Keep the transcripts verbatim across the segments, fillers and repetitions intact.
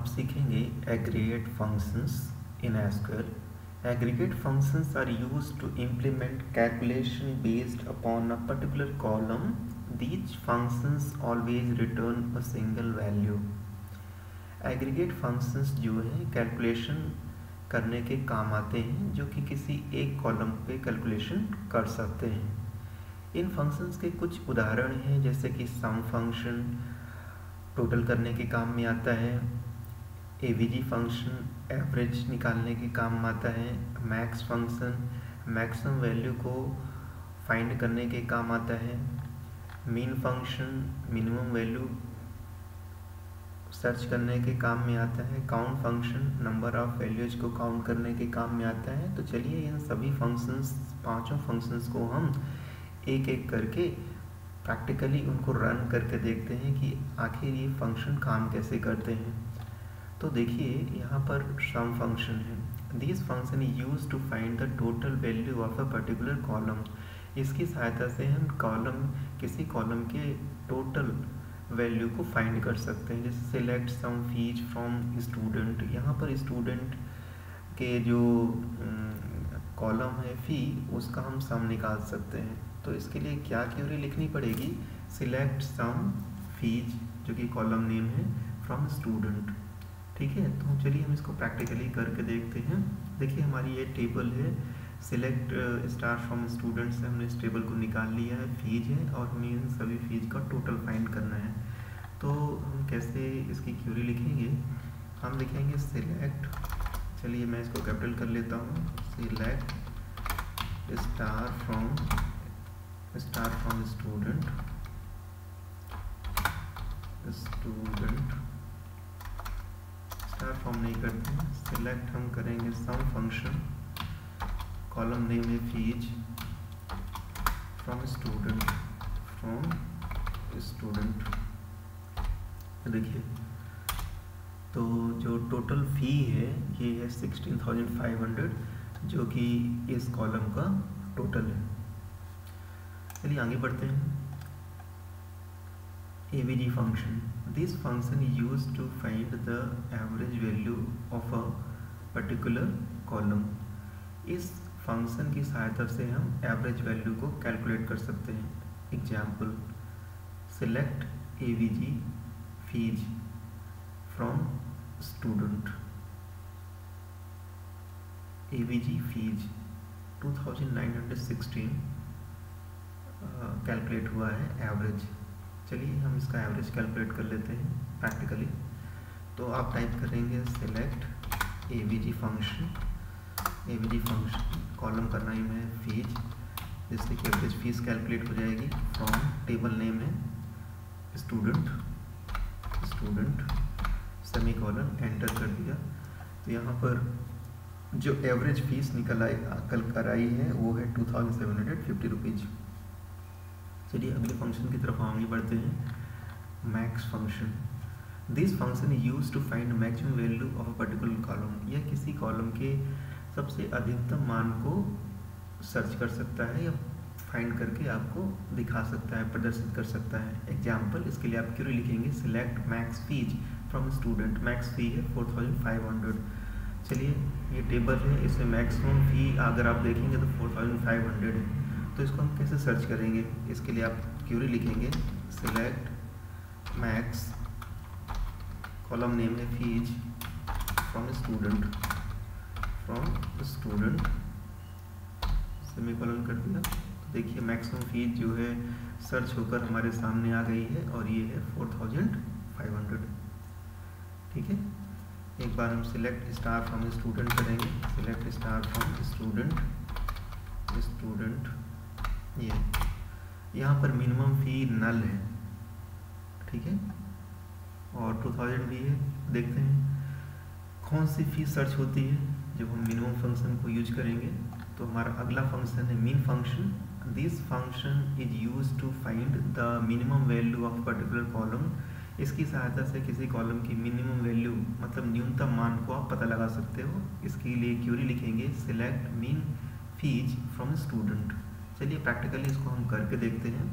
आप सीखेंगे aggregate functions in S Q L. Aggregate functions are used to implement calculation based upon a particular column. These functions always return a single value. Aggregate functions जो है calculation करने के काम आते हैं, जो कि किसी एक कॉलम पे कैलकुलेशन कर सकते हैं. इन फंक्शंस के कुछ उदाहरण हैं, जैसे कि सम फंक्शन टोटल करने के काम में आता है, एवीजी फंक्शन एवरेज निकालने के काम में आता है, मैक्स फंक्शन मैक्सिमम वैल्यू को फाइंड करने के काम आता है, min function minimum value search करने के काम में आता है, count function number of values को काउंट करने के काम में आता है. तो चलिए इन सभी फंक्शंस पांचों फंक्शंस को हम एक एक करके प्रैक्टिकली उनको रन करके देखते हैं कि आखिर ये फंक्शन काम कैसे करते हैं. तो देखिए यहाँ पर सम फंक्शन है. This function is use to find the total value of a particular column. इसकी सहायता से हम कॉलम किसी कॉलम के टोटल वैल्यू को फाइंड कर सकते हैं. जैसे select sum fees from student. यहाँ पर स्टूडेंट के जो कॉलम है फी, उसका हम सम निकाल सकते हैं. तो इसके लिए क्या क्वेरी लिखनी पड़ेगी? सिलेक्ट सम फीज, जो कि कॉलम नेम है, फ्रॉम स्टूडेंट. ठीक है, तो चलिए हम इसको प्रैक्टिकली करके देखते हैं. देखिए हमारी ये टेबल है, सिलेक्ट स्टार फ्रॉम स्टूडेंट से हमने इस टेबल को निकाल लिया है, फीज है, और हमें इन सभी फीज का टोटल फाइंड करना है. तो हम कैसे इसकी क्वेरी लिखेंगे? हम लिखेंगे सिलेक्ट, चलिए मैं इसको कैपिटल कर लेता हूँ, select star from star from student student star from नहीं करते हैं, सिलेक्ट हम करेंगे सम फंक्शन, कॉलम नेम है fees, from student from student. देखिए तो जो टोटल फ़ी है ये है सिक्सटीन थाउजेंड फाइव हंड्रेड, जो कि इस कॉलम का टोटल है. चलिए आगे बढ़ते हैं. AVG function. This function is used to find the average value of a particular column. इस फंक्शन की सहायता से हम एवरेज वैल्यू को कैलकुलेट कर सकते हैं. Example, select AVG fees from student. AVG fees two thousand nine hundred sixteen calculate हुआ है एवरेज. चलिए हम इसका एवरेज कैलकुलेट कर लेते हैं प्रैक्टिकली. तो आप टाइप करेंगे select AVG function, AVG function column का नाम है फीज, जिससे कि एवरेज फीस कैलकुलेट हो जाएगी. फ्रॉम टेबल नेम है student student semicolon, enter कर दिया. तो यहाँ पर जो एवरेज फीस निकल आई कल कर आई है वो है two thousand seven hundred fifty rupees. चलिए अगले फंक्शन की तरफ आगे बढ़ते हैं. Max function. This function is use to find maximum value of a particular column. यह किसी कॉलम के सबसे अधिकतम मान को सर्च कर सकता है या फाइंड करके आपको दिखा सकता है, प्रदर्शित कर सकता है. एग्जाम्पल, इसके लिए आप क्वेरी लिखेंगे select max fees from student. Max fee है फोर थाउजेंड फाइव हंड्रेड. चलिए ये टेबल है, इसमें मैक्सिमम फी अगर आप देखेंगे तो फोर थाउजेंड फाइव हंड्रेड है. तो इसको हम कैसे सर्च करेंगे? इसके लिए आप क्वेरी लिखेंगे सिलेक्ट मैक्स, कॉलम नेम है fees, from student from student semicolon कर दिया. तो देखिए मैक्सिमम फीस जो है सर्च होकर हमारे सामने आ गई है, और ये है फोर थाउजेंड फाइव हंड्रेड. ठीक है, एक बार हम सिलेक्ट स्टार फ्रॉम स्टूडेंट करेंगे. Select star from student student ये यहाँ पर मिनिमम फी नल है. ठीक है, और टू थाउजेंड भी है. देखते हैं कौन सी फी सर्च होती है जब हम मिनिमम फंक्शन को यूज करेंगे. तो हमारा अगला फंक्शन है min function. This function is use to find the minimum value of particular column. इसकी सहायता से किसी कॉलम की मिनिमम वैल्यू मतलब न्यूनतम मान को आप पता लगा सकते हो. इसके लिए क्वेरी लिखेंगे select min fees from student. चलिए प्रैक्टिकली इसको हम करके देखते हैं.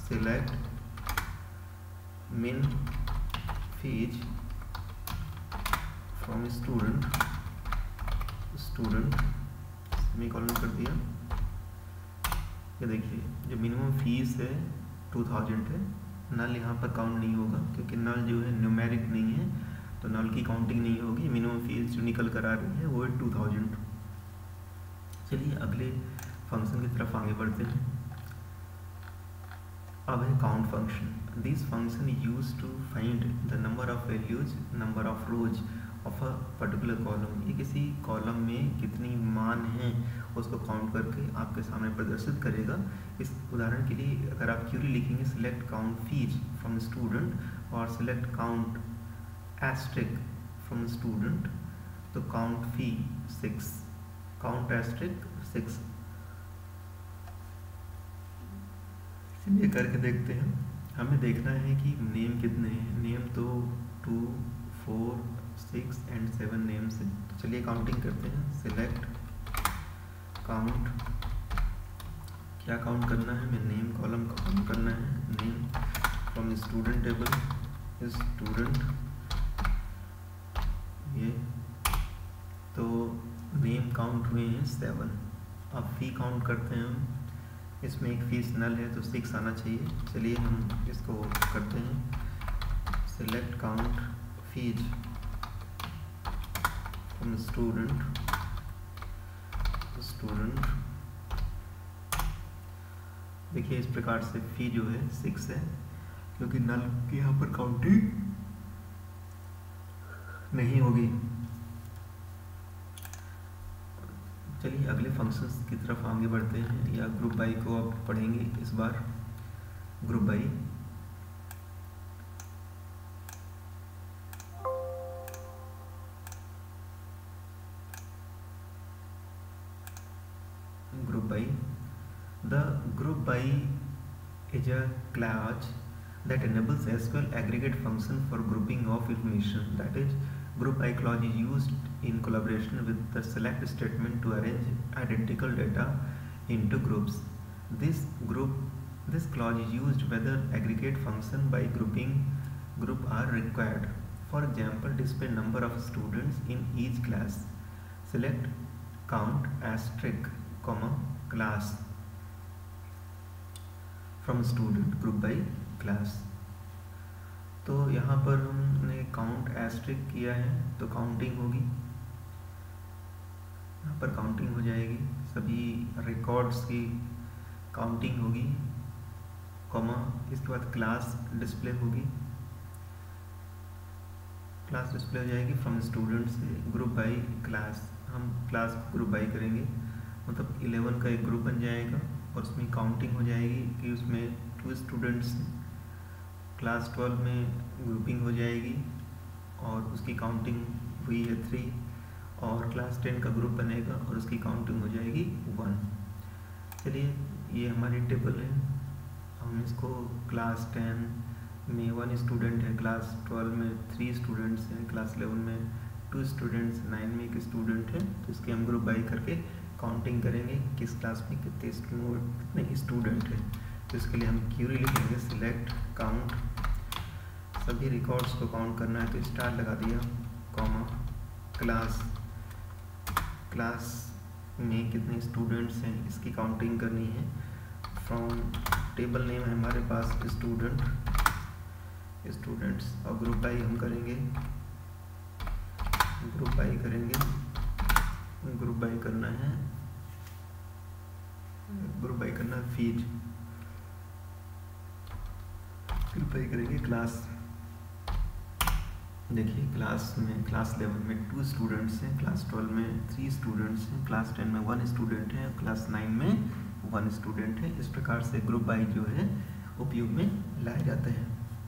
Select min fees from student student semicolon कर दिया। ये देखिए जो मिनिमम फीस है टू थाउजेंड है, नल यहाँ पर काउंट नहीं होगा क्योंकि नल जो है न्यूमेरिक नहीं है, तो नल की काउंटिंग नहीं होगी। मिनिमम फीस जो निकल कर आ रही है वो है टू थाउजेंड। चलिए अगले फंक्शन की तरफ आगे बढ़ते हैं। अब है count function. This function use to find the number of values, number of rows of a particular column. ये किसी कॉलम में कितनी मान हैं उसको काउंट करके आपके सामने प्रदर्शित करेगा। इस उदाहरण के लिए अगर आप क्यूरी लिखेंगे select count fees from student और select count asterisk from student, तो count fee six, count asterisk six. चलिए करके देखते हैं। हमें देखना है कि नेम कितने हैं। नेम तो two four six and seven names हैं। तो चलिए काउंटिंग करते हैं। सिलेक्ट काउंट, क्या काउंट करना है, हमें नेम कॉलम का काउंट करना है। Name from student table student, ये तो नेम काउंट हुए हैं सेवन। अब फी काउंट करते हैं हम। इसमें एक फीस नल है तो सिक्स आना चाहिए। चलिए हम इसको करते हैं। Select count fees from student student देखिए इस प्रकार से फी जो है सिक्स है क्योंकि नल की यहाँ पर काउंटिंग नहीं होगी। चलिए अगले फंक्शंस की तरफ आगे बढ़ते हैं, या ग्रुप बाई को आप पढ़ेंगे इस बार। Group by group by the group by is a class that enables S Q L aggregate function for grouping of information. That is, group by clause is used in collaboration with the select statement to arrange identical data into groups. This group, this clause is used whether aggregate function by grouping group are required. For example, display number of students in each class. Select count asterisk comma class from student group by class. तो यहाँ पर हमने count asterisk किया है तो counting होगी, यहाँ पर काउंटिंग हो जाएगी, सभी रिकॉर्ड्स की काउंटिंग होगी, कॉमा इसके बाद क्लास डिस्प्ले होगी, क्लास डिस्प्ले हो जाएगी फ्रॉम स्टूडेंट से ग्रुप बाई क्लास। हम क्लास को ग्रुप बाई करेंगे, मतलब इलेवन का एक ग्रुप बन जाएगा और उसमें काउंटिंग हो जाएगी कि उसमें टू स्टूडेंट्स, क्लास ट्वेल्व में ग्रुपिंग हो जाएगी और उसकी काउंटिंग हुई है थ्री, और क्लास टेन का ग्रुप बनेगा और उसकी काउंटिंग हो जाएगी वन। चलिए ये हमारी टेबल है, हम इसको क्लास टेन में वन स्टूडेंट है, क्लास ट्वेल्व में थ्री स्टूडेंट्स हैं, क्लास इलेवन में टू स्टूडेंट्स, नाइन में एक स्टूडेंट है, तो इसके हम ग्रुप बाई करके काउंटिंग करेंगे किस क्लास में कितने कितने स्टूडेंट हैं। तो इसके लिए हम क्यूरी लिखेंगे सिलेक्ट काउंट, सभी रिकॉर्ड्स को काउंट करना है तो स्टार लगा दिया, कॉमा क्लास, क्लास में कितने स्टूडेंट्स हैं इसकी काउंटिंग करनी है। फ्रॉम टेबल नेम है हमारे पास स्टूडेंट स्टूडेंट्स और ग्रुप बाई हम करेंगे, ग्रुप बाई करेंगे ग्रुप बाई करना है ग्रुप बाई करना है फीड, ग्रुप बाई करेंगे क्लास। देखिए क्लास में क्लास इलेवन में टू स्टूडेंट्स हैं, क्लास ट्वेल्व में थ्री स्टूडेंट्स हैं, क्लास टेन में वन स्टूडेंट है, क्लास नाइन में वन स्टूडेंट है। इस प्रकार से ग्रुप बाई जो है उपयोग में लाए जाते हैं।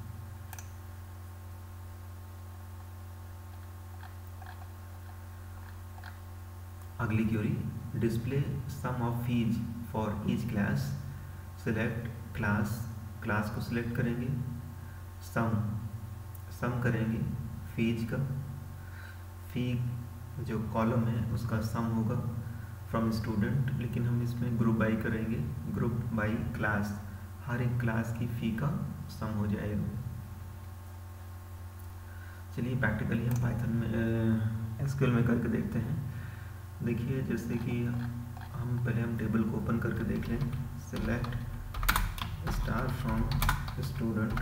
अगली query, display sum of fees for each class. Select class, class को सिलेक्ट करेंगे, सम सम करेंगे फीज का, फी जो कॉलम है उसका सम होगा फ्रॉम स्टूडेंट, लेकिन हम इसमें ग्रुप बाई करेंगे, ग्रुप बाई क्लास, हर एक क्लास की फ़ी का सम हो जाएगा। चलिए प्रैक्टिकली हम पाइथन में एसक्यूएल में करके देखते हैं। देखिए जैसे कि हम पहले हम टेबल को ओपन करके देख लें। Select star from student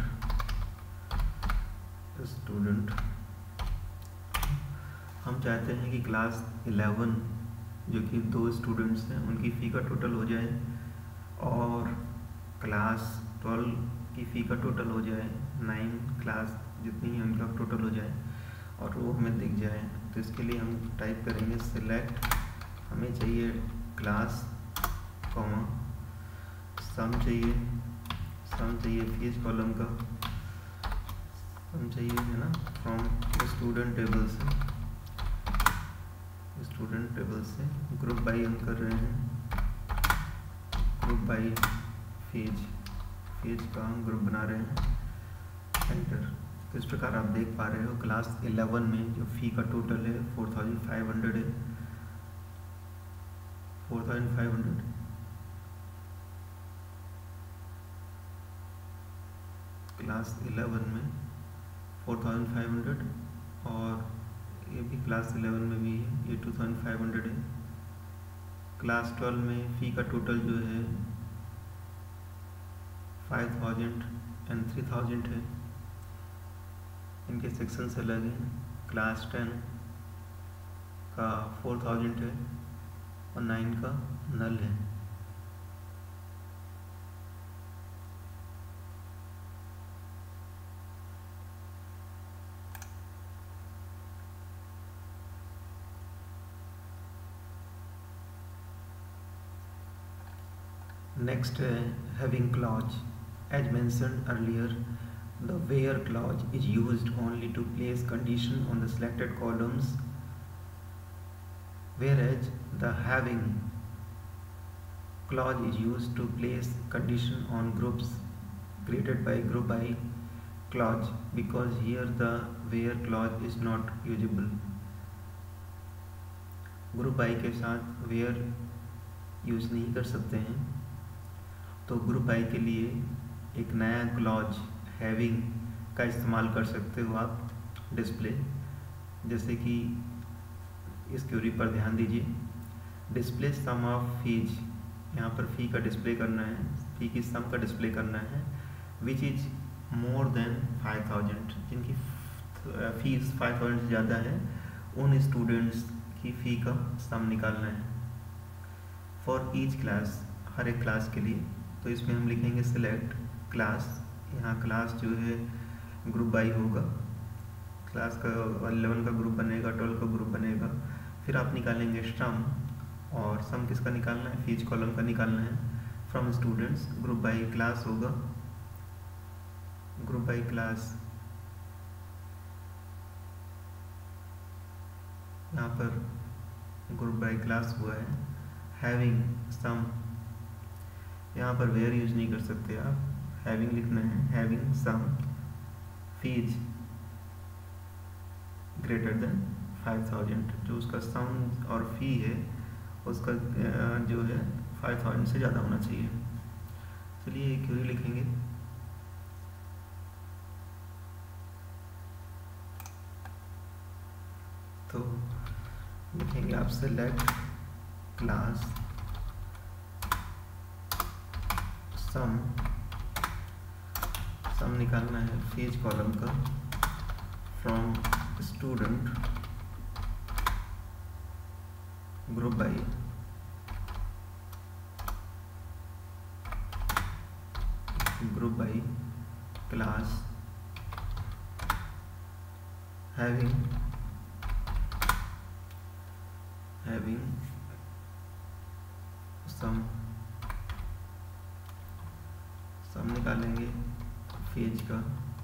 student हम चाहते हैं कि क्लास इलेवन जो कि दो स्टूडेंट्स हैं उनकी फ़ी का टोटल हो जाए और क्लास ट्वेल्व की फ़ी का टोटल हो जाए, नाइन क्लास जितनी है उनका टोटल हो जाए और वो हमें दिख जाए। तो इसके लिए हम टाइप करेंगे सिलेक्ट, हमें चाहिए क्लास कॉमा सम चाहिए, सम चाहिए फीस कॉलम का, सम चाहिए है ना फ्रॉम स्टूडेंट टेबल से, स्टूडेंट टेबल से ग्रुप बाई हम कर रहे हैं, ग्रुप बाई फीज, फीज का हम ग्रुप बना रहे हैं, एंटर। तो इस प्रकार आप देख पा रहे हो क्लास इलेवन में जो फ़ी का टोटल है फोर थाउजेंड फाइव हंड्रेड है, four thousand five hundred class eleven में फोर थाउजेंड फाइव हंड्रेड और ये भी क्लास इलेवन में भी है, ये टू थाउजेंड फाइव हंड्रेड है। क्लास ट्वेल्व में फ़ी का टोटल जो है five thousand and three thousand है, इनके सेक्शन से अलग हैं। क्लास टेन का फोर थाउजेंड है और नाइन का नल है। Next, uh, having clause. As mentioned earlier, the where clause is used only to place condition on the selected columns, whereas the having clause is used to place condition on groups created by group by clause, because here the where clause is not usable. Group आई के साथ where use नहीं कर सकते हैं, तो group आई के लिए एक नया क्लॉज हैविंग का इस्तेमाल कर सकते हो आप डिस्प्ले। जैसे कि इस क्वेरी पर ध्यान दीजिए, डिस्प्ले सम ऑफ फीज, यहाँ पर फ़ी का डिस्प्ले करना है, फ़ी की सम का डिस्प्ले करना है, which is more than five thousand, जिनकी फीस फाइव थाउजेंड से ज़्यादा है उन स्टूडेंट्स की फ़ी का सम निकालना है फॉर ईच क्लास, हर एक क्लास के लिए। तो इसमें हम लिखेंगे सिलेक्ट क्लास, यहाँ क्लास जो है ग्रुप बाई होगा, क्लास का इलेवन का ग्रुप बनेगा, ट्वेल्व का ग्रुप बनेगा, फिर आप निकालेंगे सम, और सम किसका निकालना है, फीज कॉलम का निकालना है from students, group by class होगा, ग्रुप बाई क्लास, यहाँ पर ग्रुप बाई क्लास हुआ है, हैविंग सम, यहाँ पर वेयर यूज नहीं कर सकते आप, हैविंग लिखना है, having sum fees greater than five thousand, जो उसका सम और फी है उसका जो है फाइव थाउजेंड से ज़्यादा होना चाहिए। चलिए एक क्वेरी लिखेंगे, तो लिखेंगे आप सेलेक्ट क्लास सम, सम निकालना है फीज कॉलम का from student group by, group by class having having sum, sum निकालेंगे फीज का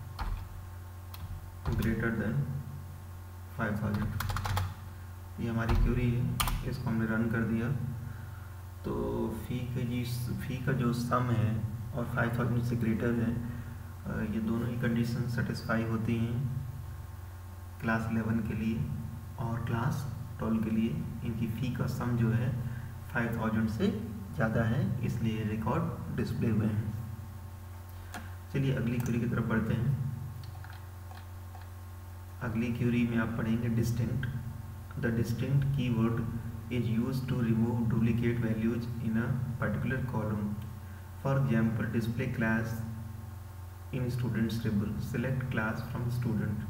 ग्रेटर देन फाइव थाउजेंड। ये हमारी क्वेरी है, इसको हमने रन कर दिया। तो फ़ी के जी फ़ी का जो सम है और फाइव थाउजेंड से ग्रेटर है, ये दोनों ही कंडीशन सेटिस्फाई होती हैं क्लास इलेवन के लिए और क्लास ट्वेल्व के लिए। इनकी फ़ी का सम जो है फाइव थाउजेंड से ज़्यादा है, इसलिए रिकॉर्ड डिस्प्ले हुए हैं। चलिए अगली क्वेरी की तरफ बढ़ते हैं। अगली क्वेरी में आप पढ़ेंगे distinct. The distinct keyword is used to remove duplicate values in a particular column. For example, display class in students table. Select class from student.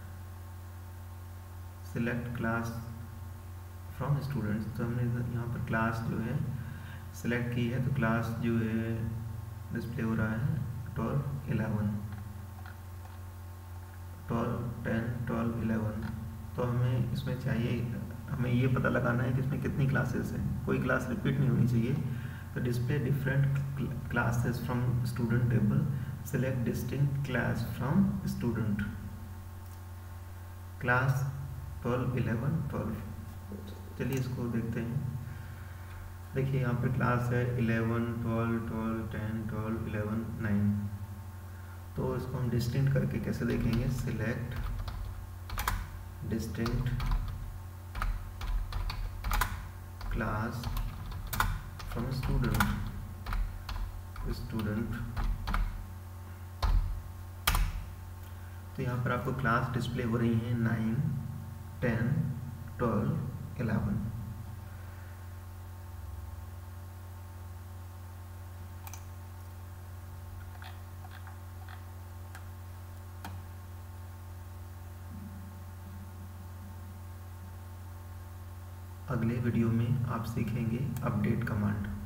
Select class from students. तो हमने यहाँ पर क्लास जो है select की है, तो class जो है डिस्प्ले हो रहा है twelve eleven twelve ten twelve eleven. तो हमें इसमें चाहिए, हमें ये पता लगाना है कि इसमें कितनी क्लासेस हैं, कोई क्लास रिपीट नहीं होनी चाहिए. तो display different classes from student table. Select distinct class from student. Class twelve eleven twelve. चलिए इसको देखते हैं. देखिए यहाँ पे क्लास है eleven twelve twelve ten twelve eleven nine. तो इसको हम डिस्टिंक्ट करके कैसे देखेंगे? Select distinct class from student. Student. तो यहाँ पर आपको क्लास डिस्प्ले हो रही है नाइन टेन ट्वेल्व इलेवन. अगले वीडियो में आप सीखेंगे अपडेट कमांड.